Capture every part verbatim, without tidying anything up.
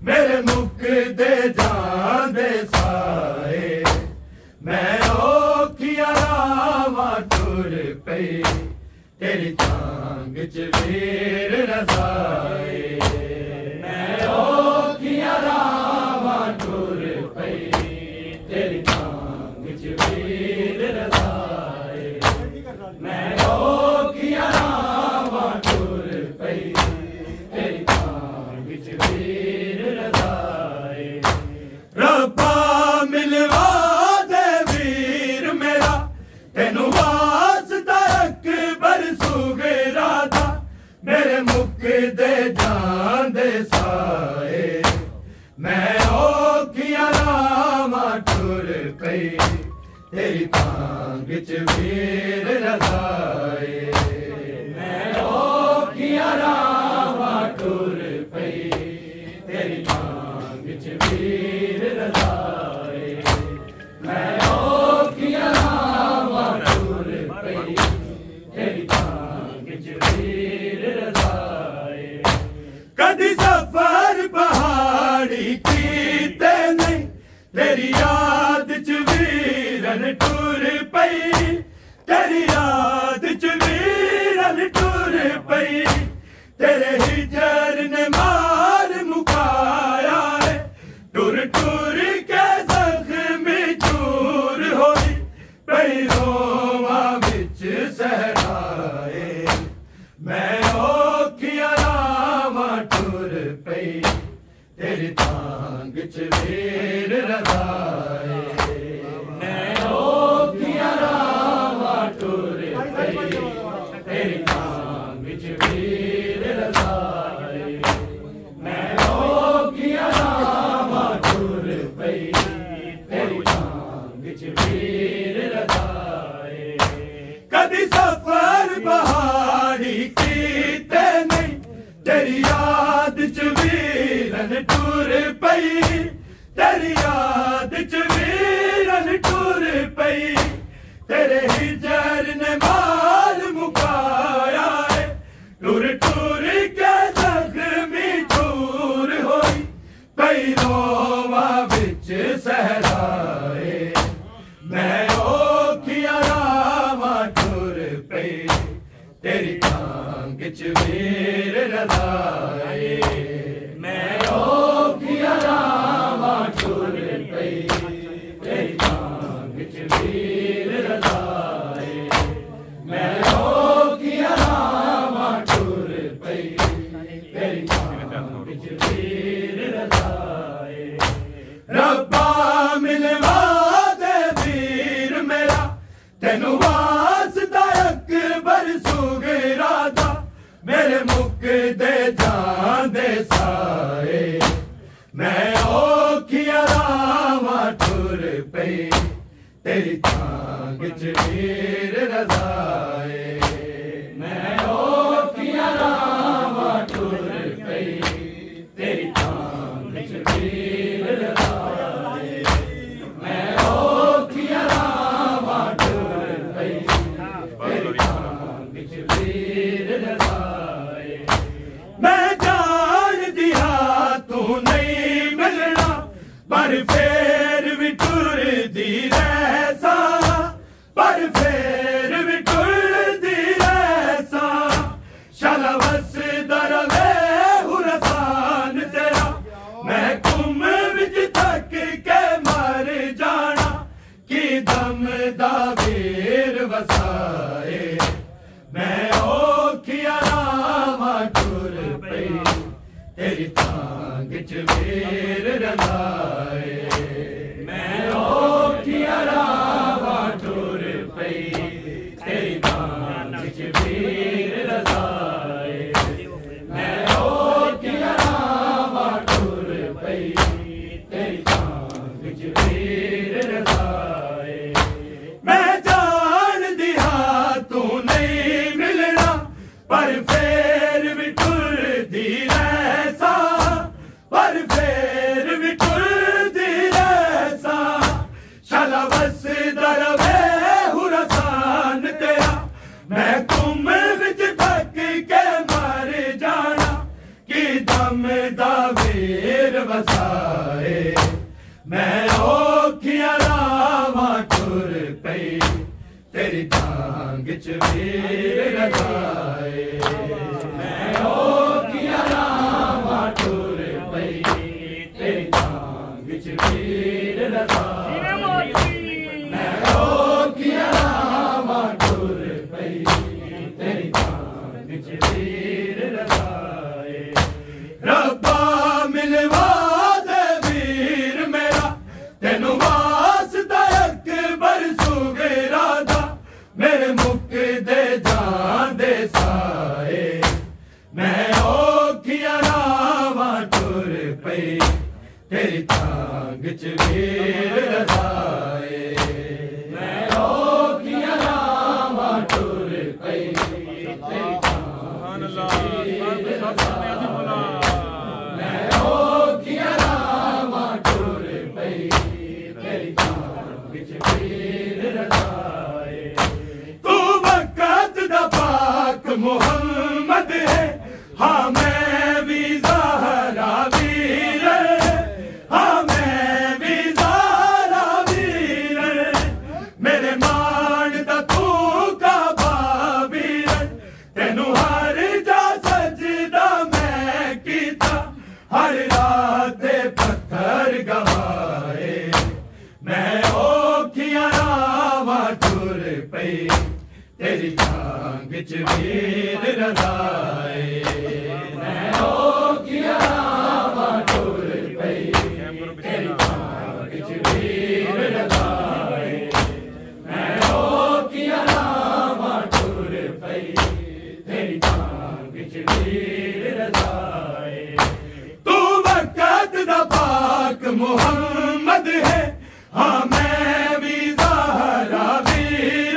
मेरे मुख दे जांदे साए मैं औखियां रावां टुर पई तेरी चांग च वीर रज़ाए मैं औखियां रावां टुर पई तेरी चांग च वीर रज़ाए मैं औखियां रावां टुर पई तेरी चांग च वीर रज़ाए रब्बा मिलवा दे वीर मेरा तेनू वास्ता अकबर सुगरा दा मेरे मुख दे जांदे साए मैं औखियां रावां टुर पई तेरी तांग च वीर रज़ाए मैं औखियां रावां टुर पई तेरी तांग च वीर रज़ाए मैं औखियां रावां टुर पई तेरी तांग च वीर रज़ाए कदी सफर पहाड़ी कीते नहीं तेरी याद च वीरन टुर पई तेरी याद च वीरन टुर पई तेरे हिजर ने मार मुकाया है टुर टुर के ज़ख्मी चूर होई पई रोवां विच सहराए मैं औखियां रावां टुर पई तेरी तांग च वीर रज़ाए मैं औखियां रावां टुर पई तेरी तांग च वीर रज़ाए मैं औखियां रावां टुर पई तेरी तांग च वीर रज़ाए कदी सफर पहाड़ी कीते नहीं तेरी याद च वीरन टुर पई तेरी याद च वीरन टुर पई तेरे हिजर ने मार मुकाया है टुर टुर के ज़ख्मी चूर होई पई रोवां विच सहराए मैं औखियां रावां टुर पई तेरी तांग च वीर रज़ाए मैं औखियां रावां टुर पई तेरी तांग च वीर रज़ाए मैं औखियां रावां टुर पई तेरी तांग च वीर रज़ाए रब्बा मिलवा दे वीर मेरा तेनू वास्ता अकबर सुगरा दा मेरे मुख दे जांदे साए मैं औखियां रावां टुर पई तेरी तांग च वीर रज़ाए मैं औखियां रावां टुर पई तेरी तांग च वीर रज़ाए मैं औखियां रावां टुर पई तेरी तांग च वीर रज़ाए मैं जान दिया तू नहीं मिलना पर फेर भी टुरदी रहसा पर फेर भी टुरदी रहसा शाला वसदा रवे हुरसान तेरा मैं कुम विच थक के मर जाना कि दम दा वीर वसाए मैं औखियां रावां टुर पई तेरी तांग च वीर रज़ाए मैं औखियां रावां टुर पई तेरी तांग च वीर रज़ाए मैं औखियां रावां टुर पई तेरी तांग च वीर रज़ाए मैं जान दिया तू नहीं मिलना पर फेर भी टुरदी रहसा पर फेर भी टुरदी दम दा वीर वसाए मैं औखियां रावां टुर पई तेरी टांग च वीर रजाए मैं औखियां रावां टुर पई तेरी टांग च वीर रजाए मैं औखियां रावां टुर पई तेरी टांग च वीर रजाए रब्बा मिलवा दे वीर मेरा तेनू वास्ता अकबर सुगरा दा मेरे मुक दे जान दे साए मैं औखियां रावां टुर पई तेरी टांग च वीर रजाए मैं औखियां रावां टुर पई तेरी टांग च वीर रजाए मैं औखियां रावां टुर पई तेरी टांग च वीर रजाए तू वक़्त दा पाक मुहम्मद है हाँ मैं भी ज़हरा वीर हाँ मैं भी ज़हरा वीर मेरे मान दा तू काबा वीर तेनू हर जा सजदा मैं कीता हर रात पत्थर गवाए मैं औखियां रावां टुर पई तेरी टांग च वीर रजाए मैं औखियां रावां टुर पई तेरी टांग च वीर रजाए मैं औखियां रावां टुर पई तेरी टांग च वीर रजाए तू वक़्त दा पाक मुहम्मद है हाँ मैं भी ज़हरा वीर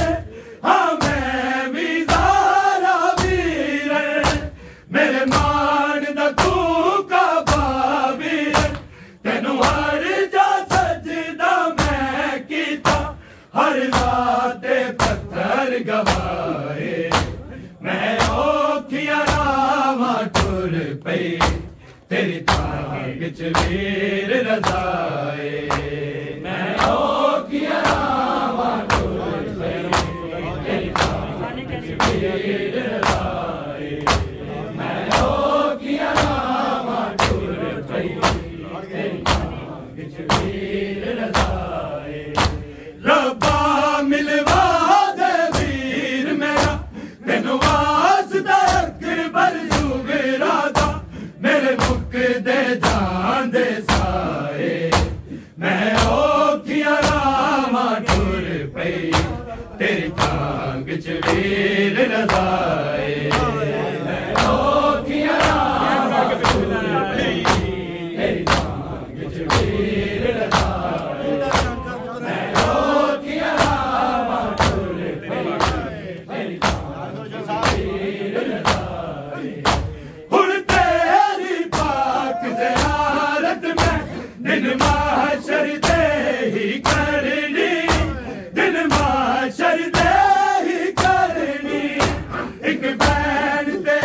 हाँ मैं भी ज़हरा वीर मेरे मान दा तू काबा वीर तेनू हर जा सजदा मैं कीता हर रात पत्थर गवाए मैं औखियां रावां टुर पई तेरी टांग च वीर रजाए मैं औखियां रावां टुर पई तेरी टांग च वीर रजाए मैं औखियां रावां टुर पई तेरी टांग च वीर रजाए रब्बा मिलवा दे वीर मेरा तेनू वास्ता अकबर सुगरा दा मेरे मुक दे जान दे साए मैं औखियां रावां टुर पई तेरी टांग च वीर रजाए मैं औखियां रावां टुर पई तेरी टांग च वीर रजाए मैं औखियां रावां टुर पई तेरी टांग च वीर रजाए हुण तेरी पाक ज़ियारत में दिन महशर दे ही करनी दिन महशर दे ही करनी एक बैन ते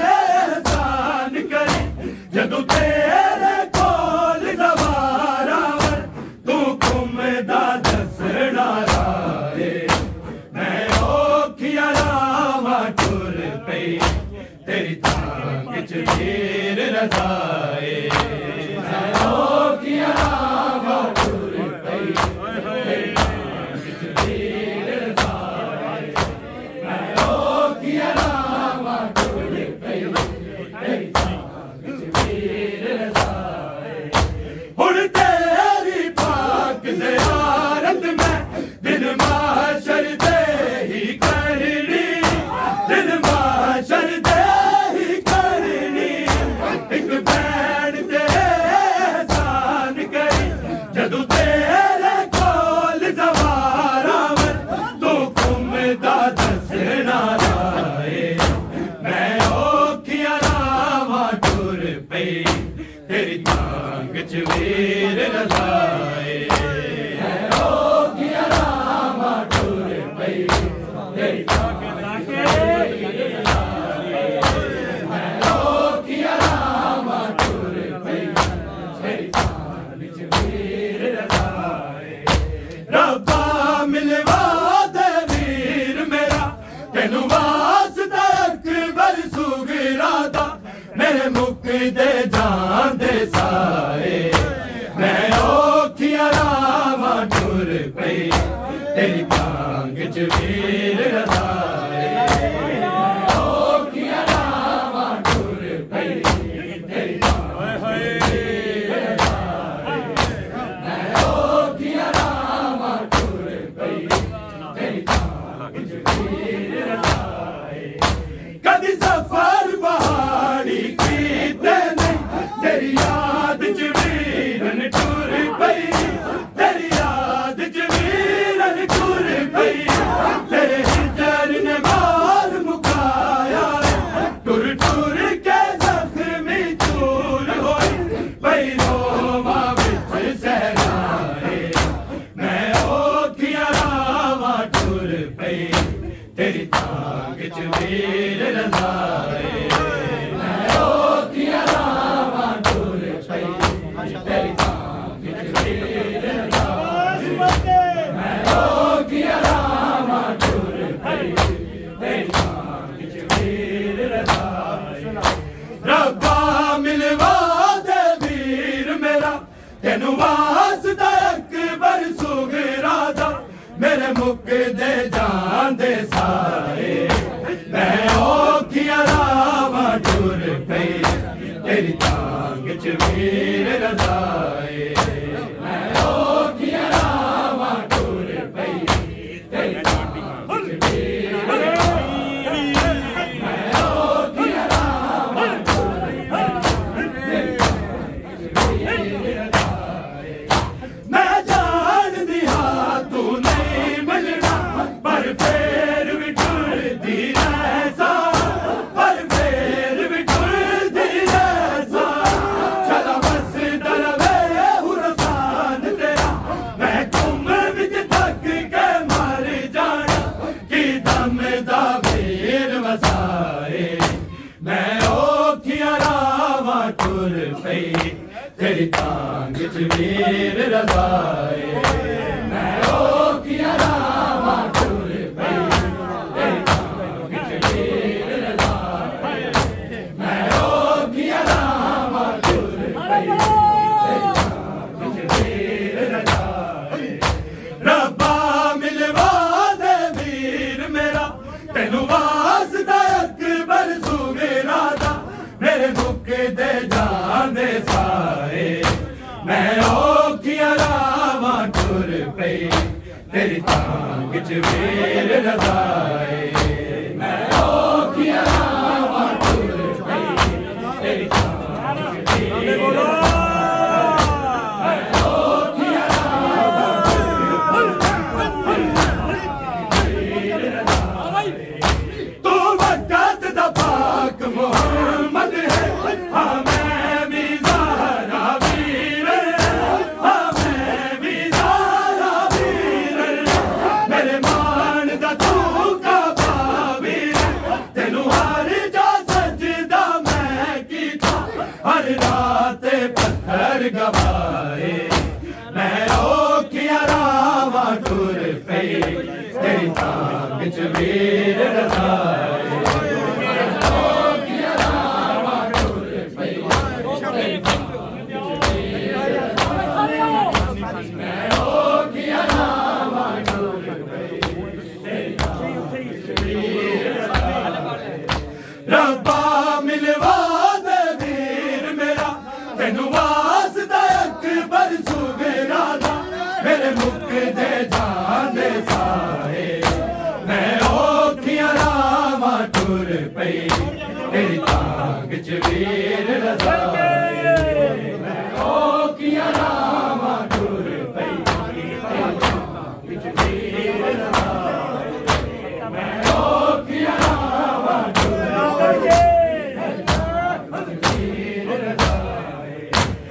एहसान करी जदों तेरे कोल ज़वारा वर तू घुमदा दसना राहे मैं औखियां रावां टुर पई तेरी टांग च वीर रजाए मैं औखियां रावां टुर पई तेरी टांग च वीर रजाए मैं औखियां रावां टुर पई तेरी टांग च वीर रजाए हुण तेरी पाक ज़ियारत में दिन महशर दे ही करनी दिन महशर दे ही करनी एक बैन ते एहसान करी जदों तेरे कोल ज़वारा वर तू घुमदा दसना राहे मैं औखियां रावां टुर पई तेरी टांग च वीर रजाए मैं औखियां रावां टुर पई तेरी टांग च वीर रजाए मैं औखियां मुकदे जांदे साए मैं औखियां रावां टुर पई तेरी टांग च वीर रज़ाए औखियां रावां टुर पई तेरी टांग च वीर रज़ाए मैं औखियां रावां टुर पई तेरी टांग च वीर रज़ाए कदी सफर पहाड़ी कीते नहीं तेरी याद च वीरन टुर पई तेरी याद च वीरन टुर पई तेरे हिजर ने मार मुकाया टुर टुर के जख्मी चूर होई पई रोमा विच सहराए मैं औखियां रावां टुर पई तेरी टांग च वीर रज़ाए मैं औखियां रावां टुर पई तेरी टांग च वीर रज़ाए मैं औखियां रावां टुर पई तेरी टांग च वीर रज़ाए रब्बा मिलवा दे वीर मेरा तेनू वास्ता अकबर सुगरा दा मेरे मुकदे जांदे साए मैं औखियां रावां टुर पई तेरी टांग च वीर रज़ाए मैं औखियां रावां टुर पई तेरी टांग च वीर रज़ाए मैं औखियां रावां टुर पई तेरी टांग च वीर रज़ाए मैं जानदी हां तू नहीं मिलना पर फेर भी टुरदी रैसा पर फेर भी टुरदी रैसा चला बस दरवे हुरसान तेरा मैं घुम विच थक के मर जाना कि दम दा वीर वसाए मैं औखियां रावां टुर पई तेरी टांग च वीर रज़ाए मैं औखियां रावां टुर पई तेरी टांग च वीर रज़ाए मैं औखियां रावां टुर पई तेरी टांग च वीर रज़ाए रब्बा मिलवा दे वीर मेरा तेनू वास्ता अकबर सुगरा दा मेरे मुकदे जांदे साए मैं औखियां रावां टुर पई तेरी टांग च वीर रज़ाए मैं औखियां रावां टुर पई तेरी टांग च वीर रज़ाए मैं औखियां रावां टुर पई वीर रज़ाए तू वक़्त दा पाक मोहम्मद है हाँ मैं भी ज़हरा वीर हाँ मैं भी ज़हरा वीर मेरे मान दा तू काबा वीर तेनू हर जा सजदा मैं कीता हर रात पत्थर गवाए मैं औखियां रावां टुर पई तेरी टांग च वीर रज़ाए औखियां रावां टुर पई तेरी टांग च वीर रज़ाए मैं औखियां रावां टुर पई तेरी टांग च वीर रज़ाए रब्बा मिलवा दे वीर मेरा तेनू वास्ता अकबर सुगरा दा मेरे मुकदे जांदे साए मैं औखियां रावां टुर पई तेरी टांग च वीर रज़ाए मैं औखियां रावां टुर पई तेरी टांग च वीर रज़ाए मैं औखियां रावां टुर पई तेरी टांग च वीर रज़ाए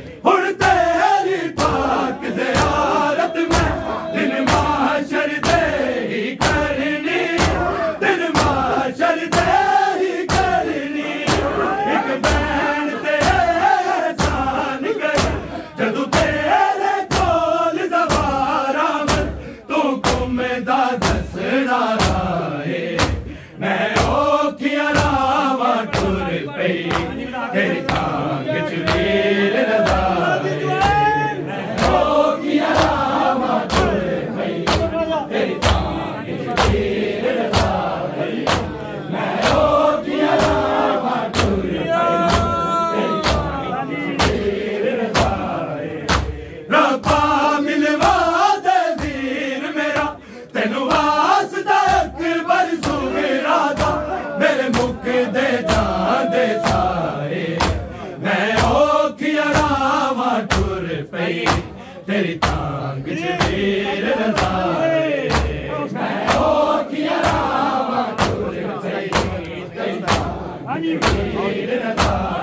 पई तेरी टांग च वीर रज़ाए मैं ओखियां रावां टुर पई तेरी टांग च वीर रज़ाए